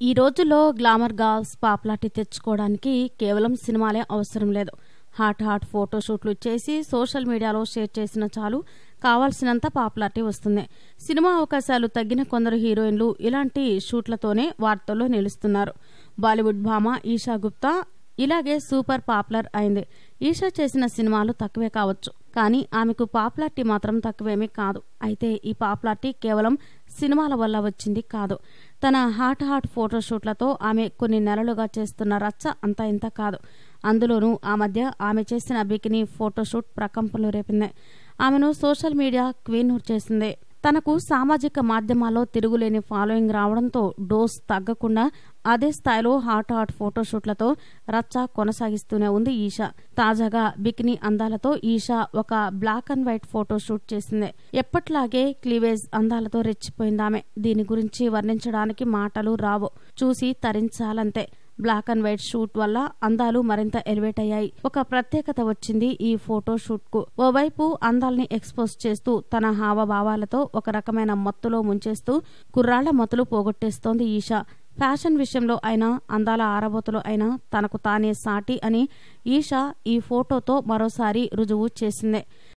ఈ రోజుల్లో glamour girls popularity తెచ్చుకోవడానికి కేవలం సినిమాలే అవసరం లేదు. హాట్ ఫోటోషూట్లు చేసి సోషల్ మీడియాలో షేర్ చేసిన చాలు కావాల్సినంత పాపులారిటీ వస్తుంది. సినిమా అవకాశాలు తగ్గిన కొందరు హీరోయిన్లు ఇలాంటి షూట్లతోనే వార్తల్లో నిలుస్తున్నారు. బాలీవుడ్ భామ ఈషా గుప్తా ఇలాగే సూపర్ పాపులర్ అయింది. ఈషా చేసిన సినిమాలు తక్కువే కావచ్చు, కానీ ఆమెకు పాపులారిటీ మాత్రం తక్కువేమీ కాదు. అయితే ఈ పాపులారిటీ కేవలం సినిమాల వల్ల వచ్చింది కాదు. తన హాట్ ఫోటోషూట్లతో ఆమె కొన్ని నెలలుగా చేస్తున్న రచ్చ అంతా ఇంత కాదు. అందులోనూ ఆ మధ్య ఆమె చేసిన బికినీ ఫోటోషూట్ ప్రకంపనలు రేపింది. ఆమెను సోషల్ మీడియా క్వీన్ చేసింది. తనకు సామాజిక మాధ్యమాల్లో తిరుగులేని ఫాలోయింగ్ రావడంతో డోస్ తగ్గకుండా అదే స్థాయిలో హాట్ ఫోటోషూట్లతో రచ్చ కొనసాగిస్తూనే ఉంది ఈషా. తాజాగా బికినీ అందాలతో ఈషా ఒక బ్లాక్ అండ్ వైట్ ఫోటోషూట్ చేసింది. ఎప్పట్లాగే క్లీవేజ్ అందాలతో రెచ్చిపోయిందామె. దీని గురించి వర్ణించడానికి మాటలు రావు, చూసి తరించాలంతే. బ్లాక్ అండ్ వైట్ షూట్ వల్ల అందాలు మరింత ఎలివేట్ అయ్యాయి. ఒక ప్రత్యేకత వచ్చింది ఈ ఫోటో షూట్ కు. ఓవైపు అందాల్ని ఎక్స్పోజ్ చేస్తూ తన హావభావాలతో ఒక రకమైన మత్తులో ముంచేస్తూ కుర్రాళ్ల మత్తులు పోగొట్టేస్తోంది ఈషా. ఫ్యాషన్ విషయంలో అయినా అందాల ఆరబోతులో అయినా తనకు తానే సాటి అని ఈషా ఈ ఫోటోతో మరోసారి రుజువు చేసిందే.